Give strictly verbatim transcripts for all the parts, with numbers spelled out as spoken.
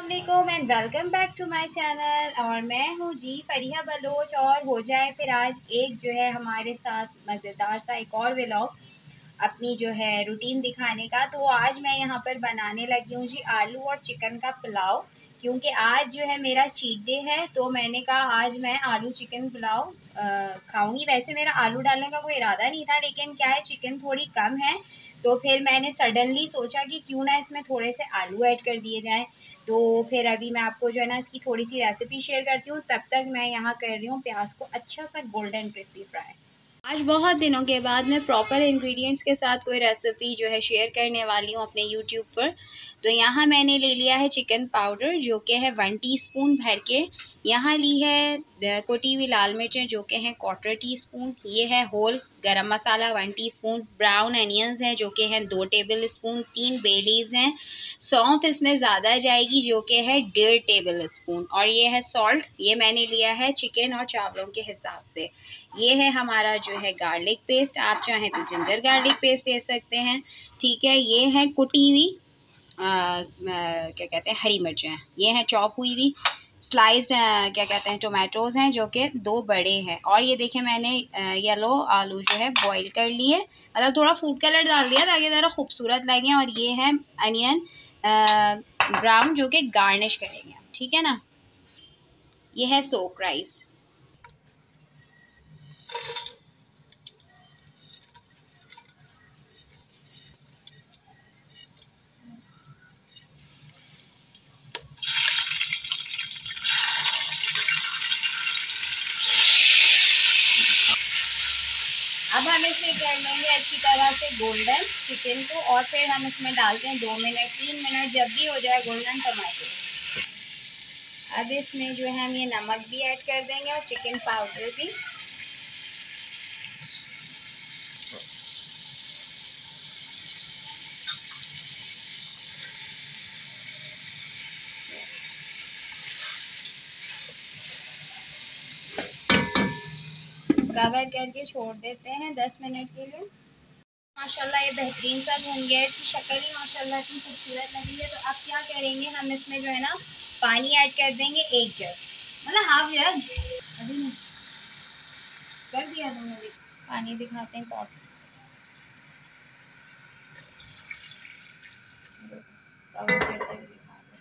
अस्सलामुअलैकुम and welcome back to my channel. और मैं हूँ जी फरिया बलोच। और हो जाए फिर आज एक जो है हमारे साथ मज़ेदार सा एक और व्लॉग अपनी जो है रूटीन दिखाने का। तो आज मैं यहाँ पर बनाने लगी हूँ जी आलू और चिकन का पुलाव, क्योंकि आज जो है मेरा चीट डे है। तो मैंने कहा आज मैं आलू चिकन पुलाव खाऊंगी। वैसे मेरा आलू डालने का कोई इरादा नहीं था, लेकिन क्या है चिकन थोड़ी कम है, तो फिर मैंने सडनली सोचा कि क्यों ना इसमें थोड़े से आलू ऐड कर दिए जाएं। तो फिर अभी मैं आपको जो है ना इसकी थोड़ी सी रेसिपी शेयर करती हूँ। तब तक मैं यहाँ कर रही हूँ प्याज को अच्छा सा गोल्डन क्रिस्पी फ्राई। आज बहुत दिनों के बाद मैं प्रॉपर इंग्रेडिएंट्स के साथ कोई रेसिपी जो है शेयर करने वाली हूँ अपने यूट्यूब पर। तो यहाँ मैंने ले लिया है चिकन पाउडर जो कि है वन टीस्पून भर के। यहाँ ली है कुटी हुई लाल मिर्चें जो कि हैं क्वार्टर टी स्पून। ये है whole garam masala one teaspoon. Brown onions हैं जो कि हैं दो टेबल स्पून। तीन बे लीव्स हैं। सौंफ इसमें ज़्यादा जाएगी जो कि है डेढ़ टेबल स्पून। और ये है सॉल्ट, ये मैंने लिया है चिकन और चावलों के हिसाब से। ये है हमारा जो है गार्लिक पेस्ट, आप चाहें तो जिंजर गार्लिक पेस्ट ले सकते हैं, ठीक है। ये है कुटी हुई क्या कहते हैं हरी मिर्चें, ये हैं चॉप हुई हुई स्लाइस्ड क्या कहते हैं टोमेटोज़ हैं जो कि दो बड़े हैं। और ये देखें मैंने येलो आलू जो है बॉईल कर लिए, मतलब थोड़ा फूड कलर डाल दिया ताकि ज़रा खूबसूरत लगे। और ये है अनियन ब्राउन जो कि गार्निश करेंगे, ठीक है ना। ये है सोक राइस। अब हम इसमें कर लेंगे अच्छी तरह से गोल्डन चिकन को, और फिर हम इसमें डालते हैं दो मिनट तीन मिनट, जब भी हो जाए गोल्डन टमाटो। अब इसमें जो है हम ये नमक भी ऐड कर देंगे और चिकन पाउडर भी। कवर करके छोड़ देते हैं दस मिनट के लिए। माशाल्लाह ये बेहतरीन सा भून गया है, इसकी शक्ल ही माशाल्लाह इतनी खूबसूरत लगी है। तो अब क्या करेंगे, हम इसमें जो है ना पानी ऐड कर देंगे एक जग, मतलब हाफ जग। अभी नहीं कर दिया दोनों। पानी दिखाते हैं पॉट कवर करते हुए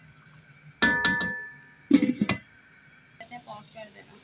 दिखाते हैं, पॉज कर देना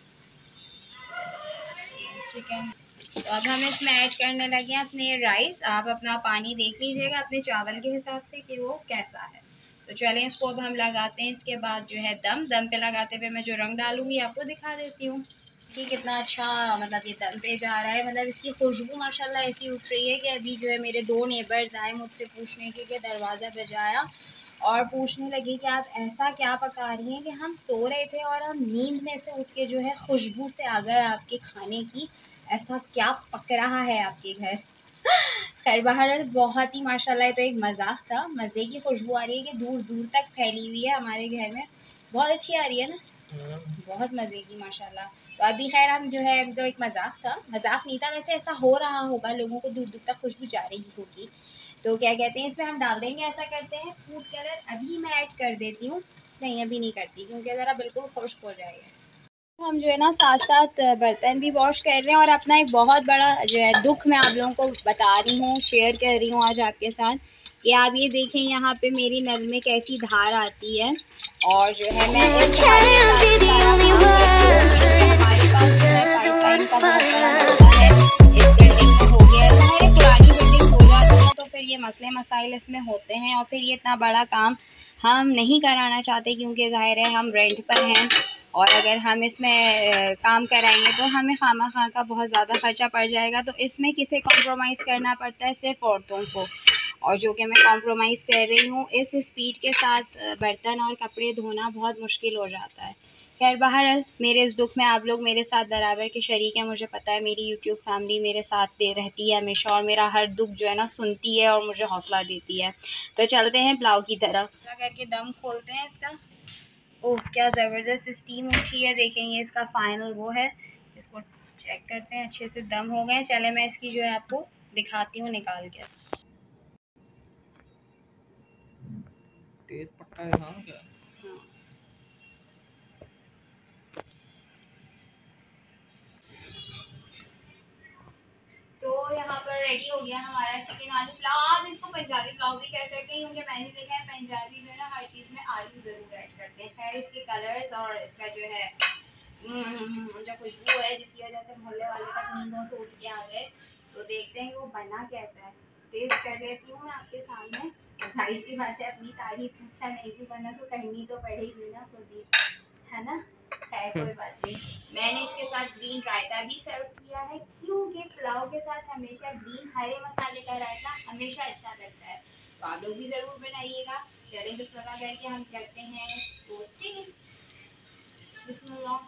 चिकन। तो अब हम इसमें ऐड करने लगे हैं अपने राइस। आप अपना पानी देख लीजिएगा अपने चावल के हिसाब से कि वो कैसा है। तो चलें इसको अब हम लगाते हैं। इसके बाद जो है दम दम पे लगाते हुए मैं जो रंग डालूंगी आपको दिखा देती हूँ कि कितना अच्छा मतलब ये दम पे जा रहा है। मतलब इसकी खुशबू माशाल्लाह ऐसी उठ रही है कि अभी जो है मेरे दो नेबर्स आए मुझसे पूछने के लिए, दरवाज़ा बजाया और पूछने लगे कि आप ऐसा क्या पका रही हैं कि हम सो रहे थे और हम नींद में से उठ के जो है खुशबू से आ गए आपके खाने की, ऐसा क्या पक रहा है आपके घर। खैर बहरहाल बहुत ही माशाल्लाह तो एक मजाक था, मज़े की खुशबू आ रही है कि दूर दूर तक फैली हुई है हमारे घर में, बहुत अच्छी आ रही है ना, बहुत मज़े की माशाल्लाह। तो अभी खैर हम जो है तो एक मजाक था, मजाक नहीं था, वैसे ऐसा हो रहा होगा, लोगों को दूर दूर तक खुशबू जा रही होगी। तो क्या कहते हैं इसमें हम डाल देंगे, ऐसा करते हैं फूड कलर अभी मैं ऐड कर देती हूँ। नहीं अभी नहीं करती क्योंकि ज़रा बिल्कुल खुश्क हो जाएगा। हम जो है ना साथ साथ बर्तन भी वॉश कर रहे हैं। और अपना एक बहुत बड़ा जो है दुख मैं आप लोगों को बता रही हूँ, शेयर कर रही हूँ आज आपके साथ, कि आप ये देखें यहाँ पे मेरी नल में कैसी धार आती है। और जो है मैं इस धार के साथ हमारे पास जो है पाइपलाइन का बहुत बड़ा मसला है इस बिल्डिंग में हो गया है। हमारी पुरानी बिल्डिंग हो जाती है तो फिर ये मसले मसाइल इसमें होते हैं, और फिर ये इतना बड़ा काम हम नहीं कराना चाहते क्योंकि ज़ाहिर है हम रेंट पर हैं, और अगर हम इसमें काम कराएंगे तो हमें खामा खा का बहुत ज़्यादा ख़र्चा पड़ जाएगा। तो इसमें किसे कॉम्प्रोमाइज़ करना पड़ता है, सिर्फ औरतों को, और जो कि मैं कॉम्प्रोमाइज़ कर रही हूँ। इस स्पीड के साथ बर्तन और कपड़े धोना बहुत मुश्किल हो जाता है। खैर बहरहाल मेरे इस दुख में आप लोग मेरे साथ बराबर के शरीक हैं। मुझे पता है मेरी यूट्यूब फैमिली मेरे साथ दे रहती है हमेशा, और मेरा हर दुख जो है ना सुनती है और मुझे हौसला देती है। तो चलते हैं पुलाव की तरफ, करके दम खोलते हैं इसका। ओह क्या ज़बरदस्त स्टीम उठी है, देखेंगे इसका फाइनल वो है। इसको चेक करते हैं, अच्छे से दम हो गए। चले मैं इसकी जो है आपको दिखाती हूँ निकाल के। टेस्ट पक्का दिखाऊं क्या? हाँ रेडी हो गया हमारा चिकन आलू पुलाव। आप इसको पंजाबी पुलाव भी कह सकते हैं, क्योंकि मैंने देखा है पंजाबी जो है ना हर चीज़ में आलू ज़रूर ऐड करते हैं। खैर इसके कलर्स और इसका जो है जो खुशबू है जिसकी वजह से मोहल्ले वाले तक नींदों से उठ के आ गए। तो देखते हैं कि वो बना कैसा है, टेस्ट कर लेती हूँ मैं आपके सामने। जाहिर सी बात है अपनी तारीफ अच्छा नहीं भी बना तो करनी तो पड़ेगी ना खुद ही, है ना। खैर कोई बात नहीं। मैंने इसके साथ ग्रीन रायता भी सर्व किया है, क्योंकि पुलाव के साथ हमेशा ग्रीन हरे मसाले का रायता हमेशा अच्छा लगता है। तो आप लोग भी ज़रूर बनाइएगा। चलें बिस्मिल्लाह करके हम करते हैं तो टेस्ट। बिस्मिल्लाह।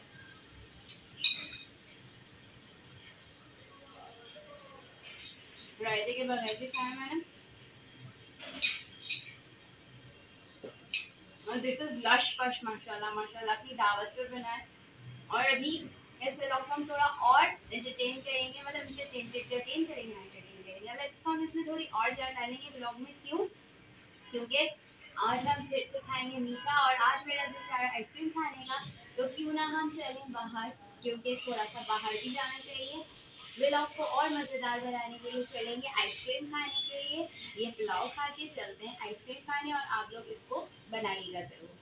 रायते के बगैर भी खाया मैंने, और दिस इज लश पश माशाल्लाह माशाल्लाह अपनी दावत पे बना है। और अभी इस व्लॉग को हम थोड़ा और एंटरटेन करेंगे, मतलब एंटरटेन एंटरटेन करेंगे एंटरटेन करेंगे मतलब इसको हम इसमें थोड़ी और जान डालेंगे व्लॉग में। क्यों? क्योंकि आज हम फिर से खाएंगे मीठा, और आज मेरा दिल चाह रहा है आइसक्रीम खाने का। तो क्यों ना हम चलें बाहर, क्योंकि थोड़ा सा बाहर भी जाना चाहिए। व्लॉग को और मज़ेदार बनाने के लिए चलेंगे आइसक्रीम खाने के लिए। ये पुलाव खा के चलते हैं आइसक्रीम खाने, और आप लोग इसको बनाइएगा ज़रूर।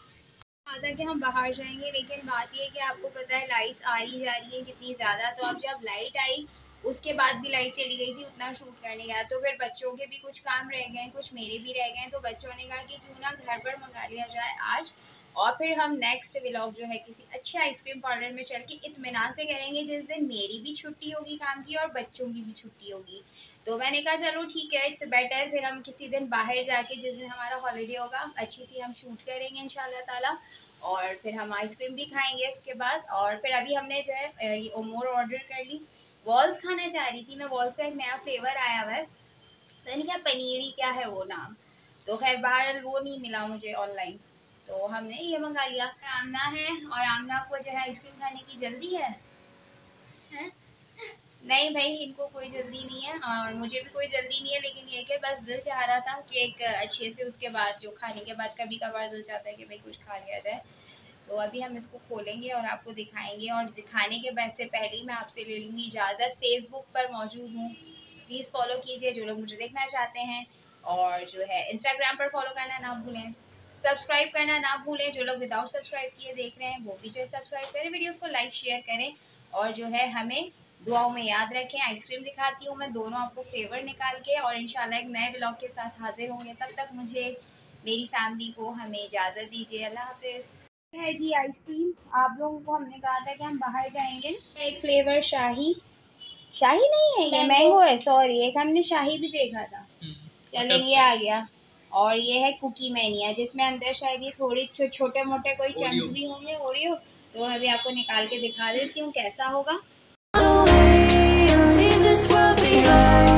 था कि हम बाहर जाएंगे, लेकिन बात ये है कि आपको पता है लाइट्स आ रही जा रही है कितनी ज़्यादा। तो अब जब लाइट आई उसके बाद भी लाइट चली गई थी, उतना शूट करने गया। तो फिर बच्चों के भी कुछ काम रह गए, कुछ मेरे भी रह गए। तो बच्चों ने कहा कि क्यों ना घर पर मंगा लिया जाए आज, और फिर हम नेक्स्ट व्लॉग जो है किसी अच्छे आइसक्रीम पार्लर में चल के इत्मीनान से करेंगे, जिस दिन मेरी भी छुट्टी होगी काम की और बच्चों की भी छुट्टी होगी। तो मैंने कहा चलो ठीक है, इट्स बेटर। फिर हम किसी दिन बाहर जाके जिस दिन हमारा हॉलीडे होगा अच्छी सी हम शूट करेंगे इंशाल्लाह ताला, और फिर हम आइसक्रीम भी खाएंगे उसके बाद। और फिर अभी हमने जो है ये ओमोर ऑर्डर कर ली। वॉल्स खाना चाह रही थी मैं, वॉल्स का एक नया फ्लेवर आया हुआ है, पता नहीं क्या पनीरी क्या है वो नाम। तो खैर बाहर वो नहीं मिला मुझे ऑनलाइन, तो हमने ये मंगा लिया। आमना है, और आमना को जो है आइसक्रीम खाने की जल्दी है, है? नहीं भाई इनको कोई जल्दी नहीं है, और मुझे भी कोई जल्दी नहीं है। लेकिन ये कि बस दिल चाह रहा था कि एक अच्छे से उसके बाद जो खाने के बाद कभी कभार दिल चाहता है कि भाई कुछ खा लिया जाए। तो अभी हम इसको खोलेंगे और आपको दिखाएंगे, और दिखाने के बाद से पहले ही मैं आपसे ले लूँगी इजाज़त। फेसबुक पर मौजूद हूँ, प्लीज़ फॉलो कीजिए जो लोग मुझे देखना चाहते हैं, और जो है इंस्टाग्राम पर फॉलो करना ना भूलें, सब्सक्राइब करना ना भूलें। जो लोग विदाउट सब्सक्राइब किए देख रहे हैं वो भी जो है सब्सक्राइब करें, वीडियोज़ को लाइक शेयर करें, और जो है हमें दुआओं में याद रखें। आइसक्रीम दिखाती हूँ मैं दोनों आपको फ्लेवर निकाल के, और इंशाल्लाह एक नए ब्लॉग के साथ हाजिर होंगे। तब तक मुझे मेरी फैमिली को हमें इजाज़त दीजिए। अल्लाह हाफिज़। है जी आइसक्रीम, आप लोगों को हमने कहा था कि हम बाहर जाएंगे। एक फ्लेवर शाही, शाही नहीं है ये मैंगो है, सॉरी, एक हमने शाही भी देखा था। चलो ये आ गया, और ये है कुकी मैनिया, जिसमें अंदर शायद ये थोड़ी छो, छोटे मोटे कोई चंक्स भी होंगे ओरियो। तो अभी आपको निकाल के दिखा देती हूँ कैसा होगा।